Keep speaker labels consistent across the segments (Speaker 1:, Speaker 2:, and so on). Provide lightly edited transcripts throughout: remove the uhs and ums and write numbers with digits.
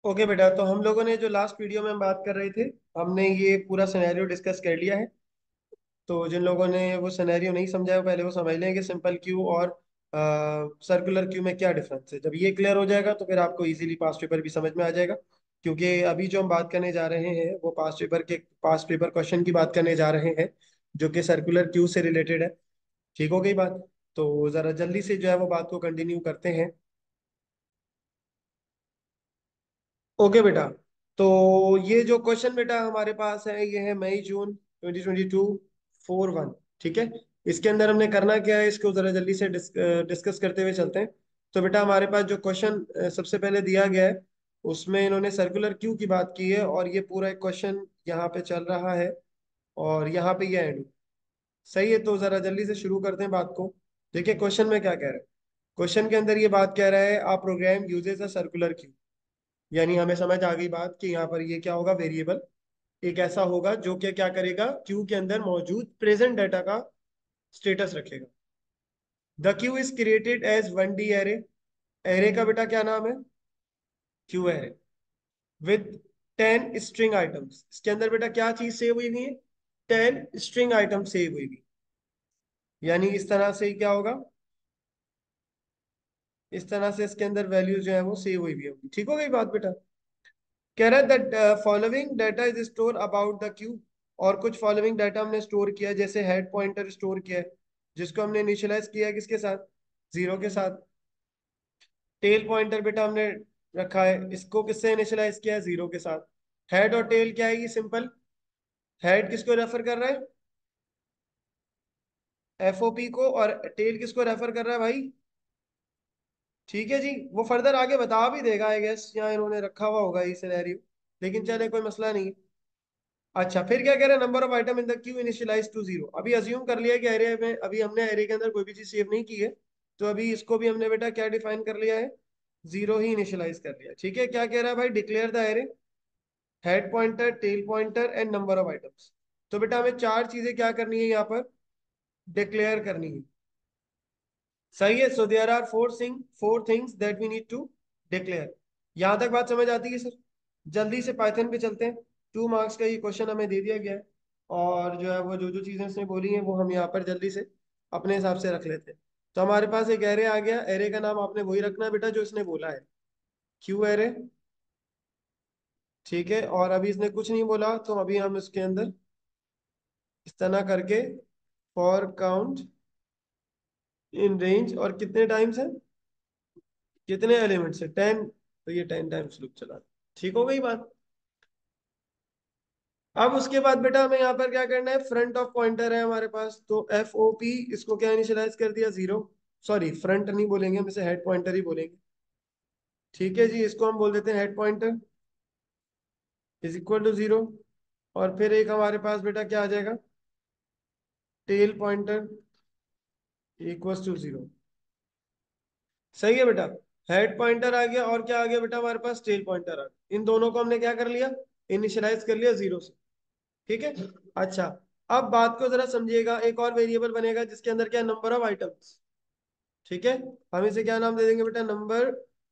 Speaker 1: Okay बेटा, तो हम लोगों ने जो लास्ट वीडियो में बात कर रहे थे, हमने ये पूरा सिनेरियो डिस्कस कर लिया है। तो जिन लोगों ने वो सिनेरियो नहीं समझा है वो पहले वो समझ लें कि सिंपल क्यू और सर्कुलर क्यू में क्या डिफरेंस है। जब ये क्लियर हो जाएगा तो फिर आपको इजीली पास्ट पेपर भी समझ में आ जाएगा। क्योंकि अभी जो हम बात करने जा रहे हैं वो पास्ट पेपर क्वेश्चन की बात करने जा रहे हैं, जो कि सर्कुलर क्यू से रिलेटेड है। ठीक हो गई बात? तो जरा जल्दी से जो है वो बात को कंटिन्यू करते हैं। ओके बेटा, तो ये जो क्वेश्चन बेटा हमारे पास है ये है मई जून 2022 4-1। ठीक है। इसके अंदर हमने करना क्या है इसको जरा जल्दी से डिस्कस करते हुए चलते हैं। तो बेटा हमारे पास जो क्वेश्चन सबसे पहले दिया गया है उसमें इन्होंने सर्कुलर क्यू की बात की है, और ये पूरा एक क्वेश्चन यहाँ पे चल रहा है और यहाँ पे ये एंड। सही है, तो जरा जल्दी से शुरू करते हैं बात को। देखिए क्वेश्चन में क्या कह रहा है। क्वेश्चन के अंदर ये बात कह रहा है, a program uses a circular queue. यानी हमें समझ आ गई बात कि यहाँ पर ये क्या होगा, वेरिएबल एक ऐसा होगा जो कि क्या करेगा, क्यू के अंदर मौजूद प्रेजेंट डाटा का स्टेटस रखेगा। The queue is created as 1D array. Array का बेटा क्या नाम है? Queue array with 10 string items. इसके अंदर बेटा क्या चीज सेव हुई हुई है? 10 स्ट्रिंग आइटम सेव हुई हुई। यानी इस तरह से ही क्या होगा, इस तरह से इसके अंदर वैल्यू जो है वो सेव हुई हुई होगी। ठीक हो गई बात बेटा? कह रहा है that following data is store about the queue. और कुछ फॉलोइंग डाटा हमने स्टोर किया है, जैसे हेड पॉइंटर स्टोर किया है जिसको हमने इनिशियलाइज किया है किसके साथ? 0 के साथ। टेल पॉइंटर बेटा हमने रखा है, इसको किससे इनिशियलाइज किया है? 0 के साथ। हेड और टेल क्या है? ये सिंपल। हेड किसको रेफर कर रहा है? एफओपी को। और टेल किसको रेफर कर रहा है भाई? ठीक है जी, वो फर्दर आगे बता भी देगा आई गेस, यहाँ इन्होंने रखा हुआ होगा ये सिनेरियो, लेकिन चले कोई मसला नहीं। अच्छा, फिर क्या कह रहे हैं? Number of item in the queue initialize to 0। अभी अज्यूम कर लिया कि एरे में अभी हमने एरे के अंदर कोई भी चीज सेव नहीं की है, तो अभी इसको भी हमने बेटा क्या डिफाइन कर लिया है? 0 ही इनिशियलाइज कर लिया। ठीक है, क्या कह रहा है भाई? Declare the array, head pointer, tail pointer and number of items. तो बेटा हमें चार चीजें क्या करनी है यहाँ पर? डिक्लेयर करनी है। सही है। So there are four things that we need to declare. यहां तक बात समझ आती है सर? जल्दी से पाइथन पे चलते हैं। 2 मार्क्स का ये क्वेश्चन हमें दे दिया गया है, और जो है वो जो जो चीजें उसने बोली हैं वो हम यहाँ पर जल्दी से अपने हिसाब से रख लेते हैं। तो हमारे पास एक एरे आ गया। एरे का नाम आपने वही रखना है बेटा जो इसने बोला है, क्यू एरे। ठीक है, और अभी इसने कुछ नहीं बोला तो अभी हम इसके अंदर इस तरह करके फॉर काउंट इन रेंज, और कितने टाइम्स है, कितने एलिमेंट्स है? 10। तो ये 10 टाइम्स लूप चला। ठीक हो गई बात? अब उसके बाद बेटा हमें यहाँ पर क्या करना है? फ्रंट ऑफ पॉइंटर है हमारे पास, तो एफ ओ पी इसको क्या इनिशियलाइज कर दिया? 0। सॉरी, फ्रंट नहीं बोलेंगे हम इसे, हेड पॉइंटर ही बोलेंगे। ठीक है जी, इसको हम बोल देते हैं head pointer is equal to 0। और फिर एक हमारे पास बेटा क्या आ जाएगा? Tail pointer equal to 0। सही है बेटा। हेड पॉइंटर आ गया, और क्या आ गया बेटा हमारे पास? टेल पॉइंटर आ गया। इन दोनों को हमने क्या कर लिया? इनिशियलाइज कर लिया 0 से। ठीक है। अच्छा, अब बात को जरा समझिएगा। एक और वेरिएबल बनेगा जिसके अंदर क्या? Number of items. ठीक है, हम इसे क्या नाम दे देंगे बेटा? Number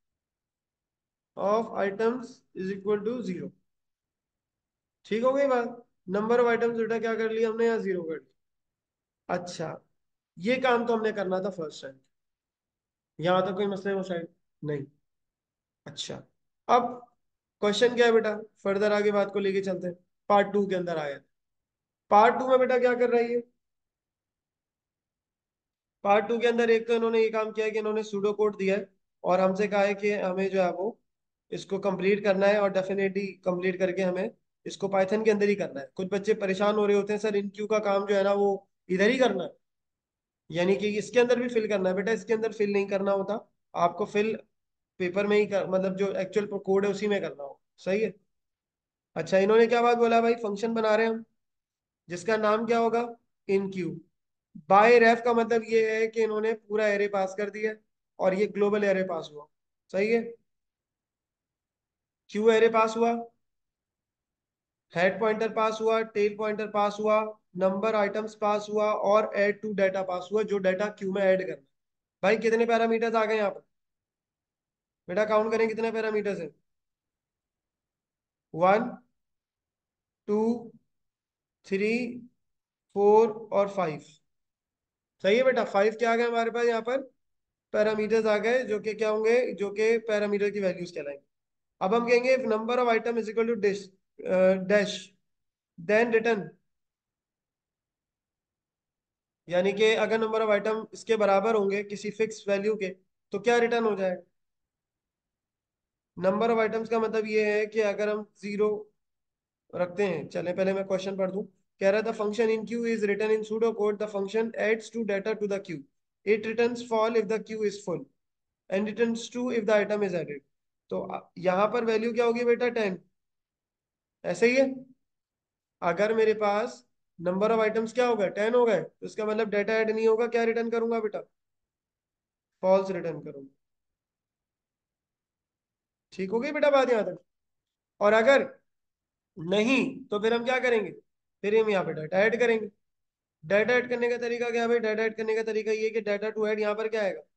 Speaker 1: of items is equal to 0। ठीक हो गई बात? नंबर ऑफ आइटम्स बेटा क्या कर लिया हमने? यहाँ 0 कर दिया। अच्छा, ये काम तो हमने करना था फर्स्ट टाइम। यहाँ तक कोई मसला है वो शायद नहीं। अच्छा, अब क्वेश्चन क्या है बेटा? फर्दर आगे बात को लेके चलते हैं। पार्ट 2 के अंदर आया। पार्ट 2 में बेटा क्या कर रही है? पार्ट 2 के अंदर एक तो इन्होंने ये काम किया है कि इन्होंने सूडो कोड दिया है, और हमसे कहा है कि हमें जो है वो इसको कंप्लीट करना है, और डेफिनेटली कंप्लीट करके हमें इसको पाइथन के अंदर ही करना है। कुछ बच्चे परेशान हो रहे होते हैं, सर इन क्यू का काम जो है ना वो इधर ही करना है, यानी कि इसके अंदर भी फिल करना है। बेटा इसके अंदर फिल नहीं करना होता, आपको फिल पेपर में ही मतलब जो एक्चुअल कोड है उसी में करना हो। सही है। अच्छा, इन्होंने क्या बात बोला भाई? फंक्शन बना रहे हैं हम जिसका नाम क्या होगा? इन क्यू। बाय रेफ का मतलब ये है कि इन्होंने पूरा एरे पास कर दिया, और ये ग्लोबल एरे पास हुआ। सही है। क्यू एरे पास हुआ, हेड पॉइंटर पास हुआ, टेल पॉइंटर पास हुआ, नंबर आइटम्स पास हुआ, और ऐड टू डाटा पास हुआ, जो डाटा क्यू में ऐड करना। भाई कितने पैरामीटर्स आ गए यहाँ पर? बेटा काउंट करें कितने पैरामीटर्स हैं। वन, टू, थ्री, फोर और फाइव। सही है बेटा, फाइव क्या आ गया हमारे पास यहाँ पर? पैरामीटर्स आ गए, जो कि क्या होंगे, जो कि पैरामीटर की वैल्यूज कहलाएंगे। अब हम कहेंगे if number of item is equal to dash, dash, then return. यानी कि अगर नंबर ऑफ आइटम इसके बराबर होंगे किसी फिक्स वैल्यू के, तो क्या रिटर्न हो जाएगा? नंबर ऑफ आइटम्स का मतलब ये है कि अगर हम जीरो रखते हैं, चले पहले मैं क्वेश्चन पढ़ दूं। कह रहा था function in queue is written in pseudo code, the function adds to data to the queue, it returns false if the queue is full and returns true if the item is added. तो यहाँ पर value क्या होगी बेटा? 10। ऐसे ही है। अगर मेरे पास नंबर ऑफ आइटम्स क्या हो गए? 10 हो गए, तो इसका मतलब डाटा ऐड नहीं होगा, क्या रिटर्न करूंगा बेटा? फॉल्स रिटर्न करूंगा। ठीक हो गई बेटा बात यहाँ तक? और अगर नहीं, तो फिर हम क्या करेंगे? फिर हम यहाँ पे डाटा ऐड करेंगे। डाटा ऐड करने का तरीका क्या है भाई? डाटा ऐड करने का तरीका ये है कि डाटा टू ऐड यहाँ पर क्या आएगा?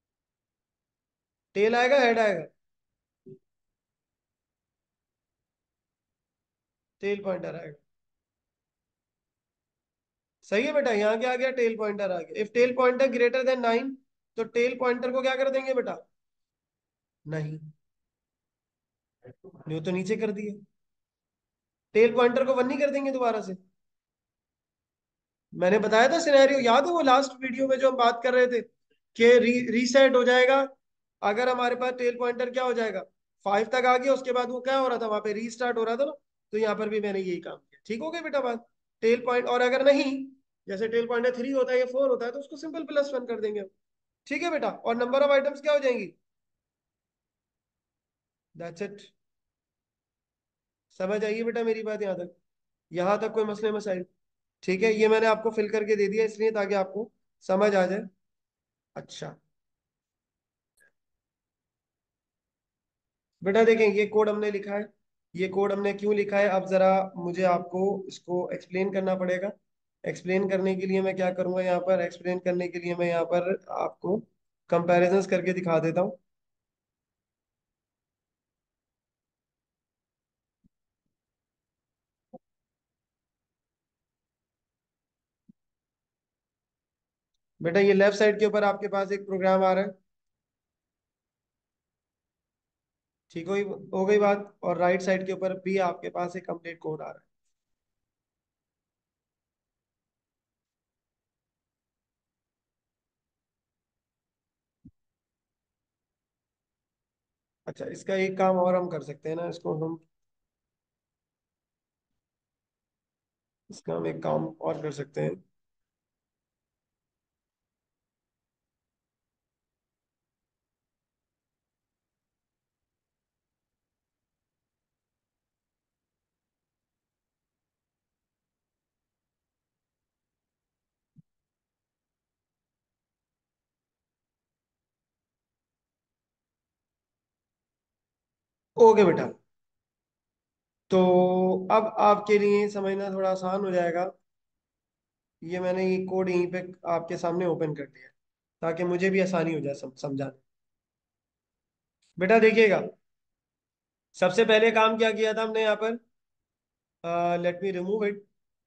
Speaker 1: टेल आएगा, हेड आएगा? टेल पॉइंटर आएगा। सही है बेटा, यहाँ क्या आ गया? टेल पॉइंटर आ गया। If tail pointer greater than 9, तो टेल पॉइंटर को क्या कर देंगे बेटा? नहीं, नहीं तो नीचे कर दिए। टेल पॉइंटर को वन नहीं कर देंगे दोबारा से? मैंने बताया था सिनेरियो, याद है वो लास्ट वीडियो में जो हम बात कर रहे थे कि रीसेट हो जाएगा अगर हमारे पास टेल पॉइंटर क्या हो जाएगा, 5 तक आ गया, उसके बाद वो क्या हो रहा था, वहां पे रीस्टार्ट हो रहा था ना। तो यहाँ पर भी मैंने यही काम किया। ठीक हो गया बेटा बात? टेल पॉइंट, और अगर नहीं, जैसे टेल पॉइंटर 3 होता है या 4 होता है, तो उसको सिंपल +1 कर देंगे हम। ठीक है बेटा, और नंबर ऑफ आइटम्स क्या हो जाएंगी? That's it. समझ आइए बेटा मेरी बात यहाँ तक? यहाँ तक कोई मसले मसाइल? ठीक है, ये मैंने आपको फिल करके दे दिया इसलिए ताकि आपको समझ आ जाए। अच्छा बेटा देखें, ये कोड हमने लिखा है। ये कोड हमने क्यों लिखा है, अब जरा मुझे आपको इसको एक्सप्लेन करना पड़ेगा। एक्सप्लेन करने के लिए मैं क्या करूंगा, यहाँ पर एक्सप्लेन करने के लिए मैं यहाँ पर आपको कंपैरिजंस करके दिखा देता हूँ। बेटा ये लेफ्ट साइड के ऊपर आपके पास एक प्रोग्राम आ रहा है। ठीक हो गई बात? और राइट साइड के ऊपर भी आपके पास एक कंप्लीट कोड आ रहा है। अच्छा, इसका एक काम और हम कर सकते हैं ना, इसको हम, इसका हम एक काम और कर सकते हैं। ओके बेटा, तो अब आपके लिए समझना थोड़ा आसान हो जाएगा। ये मैंने ये कोड यहीं पे आपके सामने ओपन कर दिया ताकि मुझे भी आसानी हो जाए समझाने। बेटा देखिएगा, सबसे पहले काम क्या किया था हमने यहाँ पर? Let me remove it.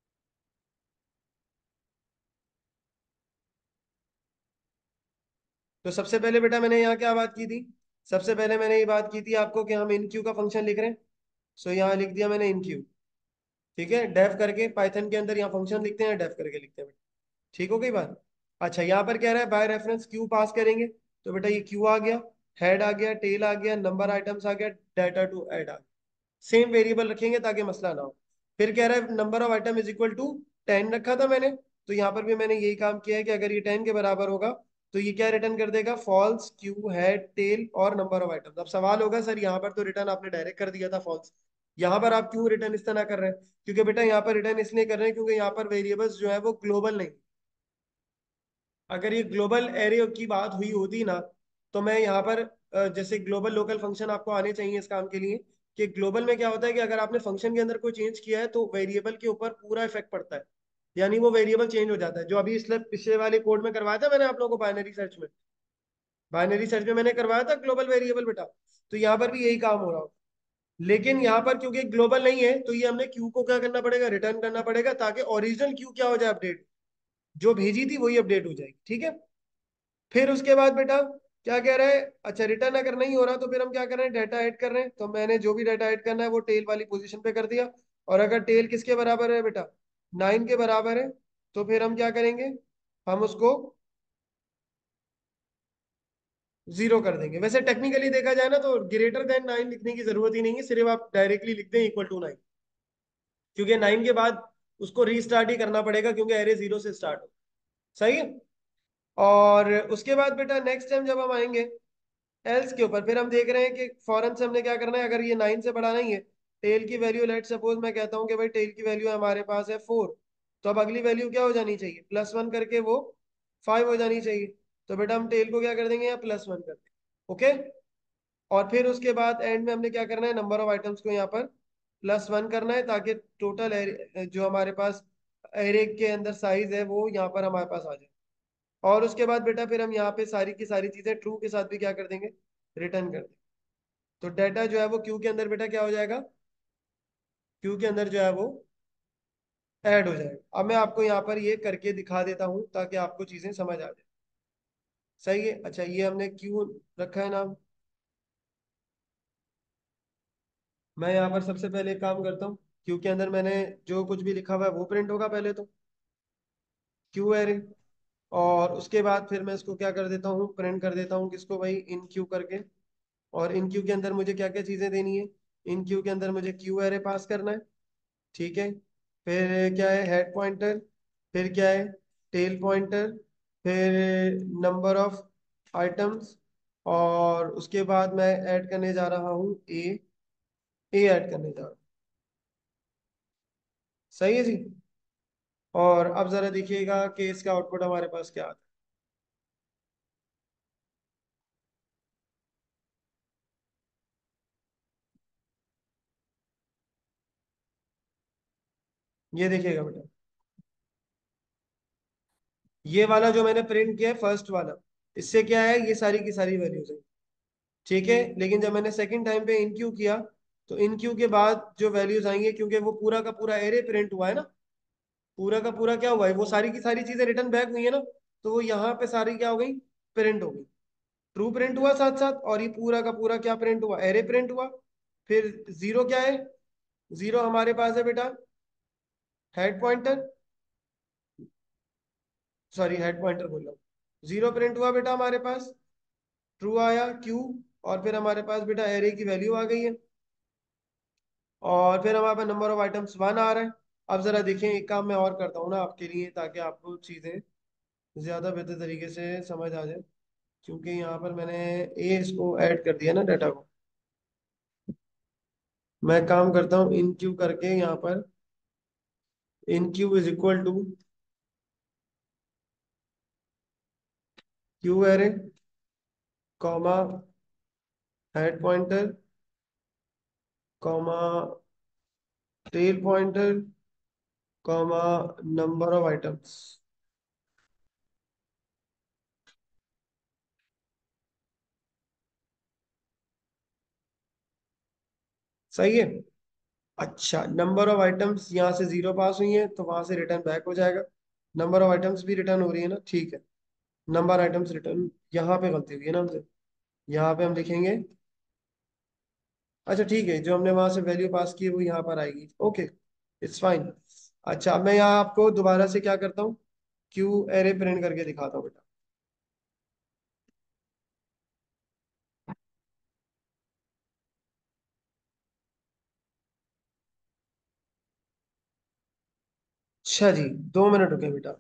Speaker 1: तो सबसे पहले बेटा मैंने यहाँ क्या बात की थी? सबसे पहले मैंने ये बात की थी आपको कि हम इन क्यू का फंक्शन लिख रहे हैं। सो यहाँ लिख दिया मैंने इन क्यू। ठीक है, डेफ करके पाइथन के अंदर यहाँ फंक्शन लिखते हैं, डेफ करके लिखते हैं। ठीक हो गई बात? अच्छा, यहाँ पर कह रहा है बाय रेफरेंस क्यू पास करेंगे। तो बेटा ये क्यू आ गया, हेड आ गया, टेल आ गया, नंबर आइटम्स आ गया, डाटा टू ऐड आ गया। सेम वेरिएबल रखेंगे ताकि मसला ना हो। फिर कह रहा है number of item is equal to 10 रखा था मैंने। तो यहाँ पर भी मैंने यही काम किया है कि अगर ये 10 के बराबर होगा, तो ये क्या रिटर्न कर देगा? फॉल्स, क्यू, हेड, टेल और नंबर ऑफ आइटम्स। अब सवाल होगा सर यहाँ पर तो रिटर्न आपने डायरेक्ट कर दिया था फॉल्स, यहाँ पर आप क्यों रिटर्न इस तरह कर रहे हैं? क्योंकि बेटा यहाँ पर रिटर्न इसलिए कर रहे हैं क्योंकि यहाँ पर वेरिएबल्स जो है वो ग्लोबल नहीं। अगर ये ग्लोबल एरे की बात हुई होती ना, तो मैं यहाँ पर जैसे ग्लोबल लोकल फंक्शन आपको आने चाहिए इस काम के लिए, कि ग्लोबल में क्या होता है कि अगर आपने फंक्शन के अंदर कोई चेंज किया है तो वेरिएबल के ऊपर पूरा इफेक्ट पड़ता है। यानी वो वेरिएबल चेंज हो जाता है, जो अभी इसलिए पिछले वाले कोड में करवाया था मैंने आप लोगों को बाइनरी सर्च में। बाइनरी सर्च में मैंने करवाया था ग्लोबल वेरिएबल बेटा। तो यहाँ पर भी यही काम हो रहा हो। लेकिन यहाँ पर क्योंकि ग्लोबल नहीं है तो ये हमने क्यू को क्या करना पड़ेगा, रिटर्न करना पड़ेगा, ताकि ओरिजिनल क्यू क्या हो जाए, अपडेट, जो भेजी थी वही अपडेट हो जाएगी। ठीक है। फिर उसके बाद बेटा क्या कह रहा है, अच्छा रिटर्न अगर नहीं हो रहा तो फिर हम क्या कर रहे हैं, डाटा ऐड कर रहे हैं। तो मैंने जो भी डाटा ऐड करना है वो टेल वाली पोजीशन पे कर दिया। और अगर टेल किसके बराबर है बेटा, 9 के बराबर है, तो फिर हम क्या करेंगे, हम उसको 0 कर देंगे। वैसे टेक्निकली देखा जाए ना तो ग्रेटर देन 9 लिखने की जरूरत ही नहीं है, सिर्फ आप डायरेक्टली लिख दें इक्वल टू 9, क्योंकि 9 के बाद उसको रीस्टार्ट ही करना पड़ेगा, क्योंकि एरे 0 से स्टार्ट हो। सही है। और उसके बाद बेटा नेक्स्ट टाइम जब हम आएंगे एल्स के ऊपर, फिर हम देख रहे हैं कि फॉरन से हमने क्या करना है, अगर ये 9 से बड़ा नहीं है, टेल की वैल्यू, लेट सपोज मैं कहता हूँ कि भाई टेल की वैल्यू हमारे पास है 4, तो अब अगली वैल्यू क्या हो जानी चाहिए, +1 करके वो 5 हो जानी चाहिए। तो बेटा हम टेल को क्या कर देंगे, यहाँ +1 कर देंगे। ओके। और फिर उसके बाद एंड में हमने क्या करना है, नंबर ऑफ आइटम्स को यहाँ पर +1 करना है, ताकि टोटल जो हमारे पास एरे के अंदर साइज है वो यहाँ पर हमारे पास आ जाए। और उसके बाद बेटा फिर हम यहाँ पे सारी की सारी चीजें ट्रू के साथ भी क्या कर देंगे, रिटर्न कर देंगे। तो डाटा जो है वो क्यू के अंदर बेटा क्या हो जाएगा, क्यू के अंदर जो है वो ऐड हो जाएगा। अब मैं आपको यहाँ पर ये करके दिखा देता हूँ ताकि आपको चीजें समझ आ जाए। सही है। अच्छा ये हमने क्यू रखा है नाम। मैं यहाँ पर सबसे पहले एक काम करता हूँ, क्यू के अंदर मैंने जो कुछ भी लिखा हुआ है वो प्रिंट होगा पहले तो, क्यू एरे। और उसके बाद फिर मैं इसको क्या कर देता हूँ, प्रिंट कर देता हूँ किसको भाई, इन क्यू करके। और इन क्यू के अंदर मुझे क्या क्या चीजें देनी है, इन क्यू के अंदर मुझे क्यू एरे पास करना है। ठीक है। फिर क्या है, हेड पॉइंटर। फिर क्या है, टेल पॉइंटर। फिर नंबर ऑफ आइटम्स। और उसके बाद मैं ऐड करने जा रहा हूँ ए ऐड करने जा रहा हूँ। सही है जी। और अब जरा देखिएगा कि इसका आउटपुट हमारे पास क्या आता है। ये देखिएगा बेटा, ये वाला जो मैंने प्रिंट किया है फर्स्ट वाला, इससे क्या है, ये सारी की सारी वैल्यूज है। ठीक है। लेकिन जब मैंने सेकंड टाइम पे इनक्यू किया, तो इनक्यू के बाद जो वैल्यूज आएंगे, क्योंकि वो पूरा का पूरा एरे प्रिंट हुआ है ना, पूरा का पूरा क्या हुआ है, वो सारी की सारी चीजें रिटर्न बैक हुई है ना, तो वो यहाँ पे सारी क्या हो गई, प्रिंट हो गई। ट्रू प्रिंट हुआ साथ साथ, और ये पूरा का पूरा क्या प्रिंट हुआ, एरे प्रिंट हुआ। फिर 0 क्या है, 0 हमारे पास है बेटा head pointer, sorry head pointer बोल रहा हूँ, 0 प्रिंट हुआ बेटा हमारे पास। ट्रू आया क्यू। और फिर हमारे पास बेटा एरे की वैल्यू आ गई है। और फिर हमारे पास नंबर ऑफ आइटम्स 1 आ रहा है। अब जरा देखें, एक काम मैं और करता हूँ ना आपके लिए, ताकि आपको चीजें ज्यादा बेहतर तरीके से समझ आ जाए। क्योंकि यहाँ पर मैंने ए इसको ऐड कर दिया ना डाटा को, मैं काम करता हूँ इन क्यू करके यहाँ पर, in queue is equal to queue array, comma head pointer, comma tail pointer, comma number of items. सही है। अच्छा नंबर ऑफ आइटम्स यहाँ से 0 पास हुई है, तो वहां से रिटर्न बैक हो जाएगा। नंबर ऑफ आइटम्स भी रिटर्न हो रही है ना, ठीक है। नंबर आइटम्स रिटर्न, यहाँ पे गलती हुई है ना हमसे, यहाँ पे हम लिखेंगे, अच्छा ठीक है, जो हमने वहां से वैल्यू पास की है वो यहाँ पर आएगी। Okay, it's fine. अच्छा अब मैं यहाँ आपको दोबारा से क्या करता हूँ, क्यू एरे प्रिंट करके दिखाता हूँ बेटा। अच्छा जी, 2 मिनट रुके बेटा।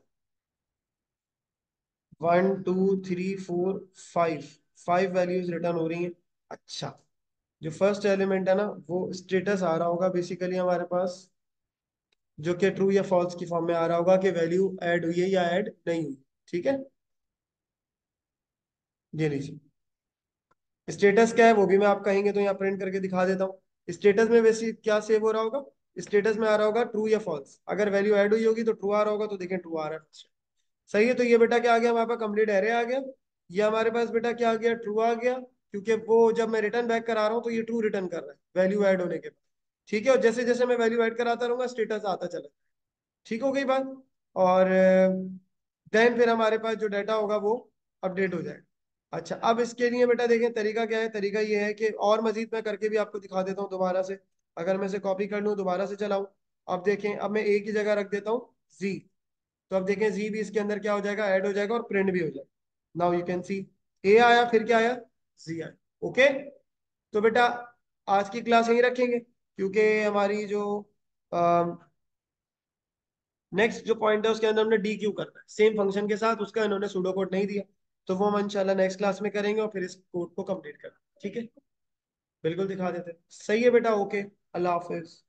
Speaker 1: 1 2 3 4 5, 5 वैल्यूज रिटर्न हो रही हैं। अच्छा, जो फर्स्ट एलिमेंट है ना, वो स्टेटस आ रहा होगा बेसिकली हमारे पास, जो कि ट्रू या फॉल्स की फॉर्म में आ रहा होगा कि वैल्यू ऐड हुई है या ऐड नहीं हुई। ठीक है। ये लीजिए, स्टेटस क्या है वो भी मैं आप कहेंगे तो यहाँ प्रिंट करके दिखा देता हूँ। स्टेटस में वैसे क्या सेव हो रहा होगा, स्टेटस में आ रहा होगा ट्रू या फॉल्स, अगर वैल्यू ऐड हुई होगी तो ट्रू आ रहा होगा, तो देखें ट्रू आ रहा है। सही है। तो ये बेटा क्या आ गया, हमारे पास कंप्लीट एरे आ गया। ये हमारे पास बेटा क्या आ गया, ट्रू आ गया, क्योंकि वो जब मैं रिटर्न बैक करा रहा हूँ तो ये ट्रू रिटर्न कर रहा है वैल्यू ऐड होने के बाद। ठीक है, और जैसे जैसे मैं वैल्यू ऐड कराता रहूंगा स्टेटस आता चला। ठीक हो गई बात। और देन फिर हमारे पास जो डाटा होगा वो अपडेट हो जाएगा। अच्छा, अब इसके लिए बेटा देखें तरीका क्या है। तरीका ये है कि और मजीद मैं करके भी आपको दिखा देता हूँ दोबारा से। अगर मैं इसे कॉपी कर लूँ दोबारा से चलाऊं, अब देखें, अब मैं ए की जगह रख देता हूँ जी। तो अब देखें जी भी इसके अंदर क्या हो जाएगा, ऐड हो जाएगा और प्रिंट भी हो जाएगा। Now you can see a आया, फिर क्या आया, जी आया। ओके। तो बेटा आज की क्लास यहीं रखेंगे, क्योंकि हमारी जो नेक्स्ट जो पॉइंट है उसके अंदर हमने डी क्यू करना है सेम फंक्शन के साथ, उसका इन्होंने सूडो कोड नहीं दिया। तो वो हम इंशाल्लाह नेक्स्ट क्लास में करेंगे और फिर इस कोड को कंप्लीट करेंगे। ठीक है, बिल्कुल दिखा देते हैं। सही है बेटा, ओके, अल्लाह हाफिज।